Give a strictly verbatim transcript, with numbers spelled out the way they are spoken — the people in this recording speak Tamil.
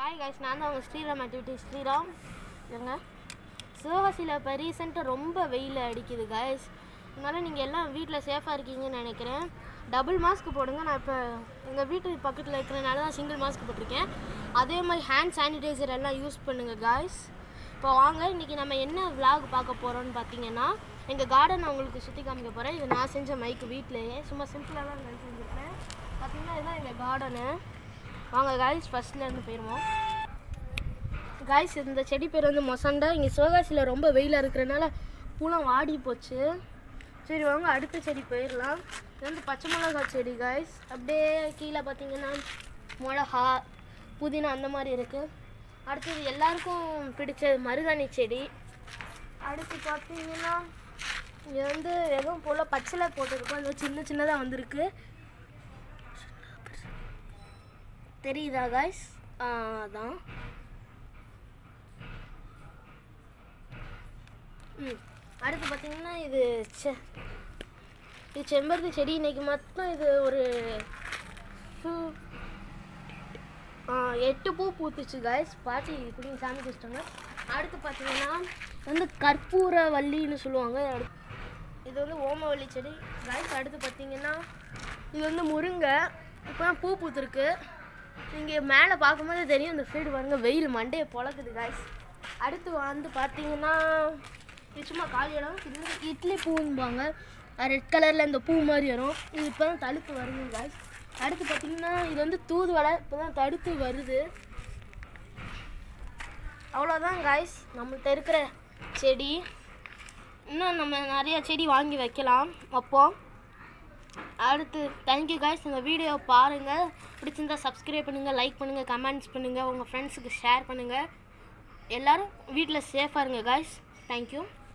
ஹாய் கைஸ், நான் தான் உங்கள் ஸ்ரீராம் ஆக்டிவிட்டி ஸ்ரீராம். இல்லைங்க, சிவகாசியில் இப்போ ரீசெண்டாக ரொம்ப வெயில் அடிக்குது கைஸ். அதனால் நீங்கள் எல்லாம் வீட்டில் சேஃபாக இருக்கீங்கன்னு நினைக்கிறேன். டபுள் மாஸ்க் போடுங்க. நான் இப்போ எங்கள் வீட்டு பக்கத்தில் இருக்கிறனால தான் சிங்கிள் மாஸ்க் போட்டிருக்கேன். அதே மாதிரி ஹேண்ட் சானிடைசர் எல்லாம் யூஸ் பண்ணுங்கள் கைஸ். இப்போ வாங்க, இன்றைக்கி நம்ம என்ன விளாக் பார்க்க போகிறோன்னு பார்த்தீங்கன்னா, எங்கள் கார்டன் உங்களுக்கு சுற்றி காமிக்க போகிறேன். இது நான் செஞ்ச மைக்கு வீட்டிலேயே சும்மா சிம்பிளாக தான் நான் செஞ்சுருப்பேன். பார்த்தீங்கன்னா இதுதான் எங்கள் கார்டனு. வாங்க காய்ஸ், ஃபஸ்ட்லேருந்து போயிடுவோம். காய்ஸ், இந்த செடி பேர் வந்து மொசண்டா. இங்கே சிவகாசியில் ரொம்ப வெயிலாக இருக்கிறனால பூலாம் வாடி போச்சு. சரி வாங்க, அடுத்த செடி போயிடலாம். இது வந்து பச்சை மிளகா செடி காய்ஸ். அப்படியே கீழே பார்த்தீங்கன்னா மிளகா, புதினா அந்த மாதிரி இருக்குது. அடுத்தது எல்லாருக்கும் பிடிச்ச மருதாணி செடி. அடுத்து பார்த்தீங்கன்னா இது வந்து எதுவும் போல் பச்சைலை போட்டிருக்கோம். அது சின்ன சின்னதாக வந்திருக்கு, தெரியுதா காய்ஸ்? அதான். ம் அடுத்து பார்த்தீங்கன்னா இது செ இது செம்பருத்தி செடி. இன்றைக்கி மொத்தம் இது ஒரு எட்டு பூ பூத்துச்சு காய்ஸ். பாட்டி இப்படி சாமி குடிச்சிட்டாங்க. அடுத்து பார்த்தீங்கன்னா வந்து கற்பூர வள்ளின்னு சொல்லுவாங்க. இது வந்து ஓமவல்லி செடி காய்ஸ். அடுத்து பார்த்தீங்கன்னா இது வந்து முருங்கை. இப்போ தான் பூ பூத்துருக்கு. நீங்கள் மேலே பார்க்கும்போது தெரியும். இந்த சைடு பாருங்கள், வெயில் மண்டையை பொழக்குது காய்ஸ். அடுத்து வந்து பார்த்தீங்கன்னா இது சும்மா காலி இடம். இது வந்து இட்லி பூம்பாங்க. ரெட் கலரில் இந்த பூ மாதிரி வரும். இது இப்போ தான் தடுத்து வருது காய்ஸ். அடுத்து பார்த்தீங்கன்னா இது வந்து தூதுவளை. இப்போ தான் தடுத்து வருது. அவ்வளோதான் காய்ஸ் நம்மள்கிட்ட இருக்கிற செடி. இன்னும் நம்ம நிறையா செடி வாங்கி வைக்கலாம் வைப்போம். அடுத்து தேங்க்யூ காய்ஸ். இந்த வீடியோ பாருங்கள். பிடிச்சிருந்தால் சப்ஸ்கிரைப் பண்ணுங்கள், லைக் பண்ணுங்கள், கமெண்ட்ஸ் பண்ணுங்கள், உங்கள் ஃப்ரெண்ட்ஸுக்கு ஷேர் பண்ணுங்கள். எல்லோரும் வீட்டில் சேஃபாக இருங்க காய்ஸ். தேங்க்யூ.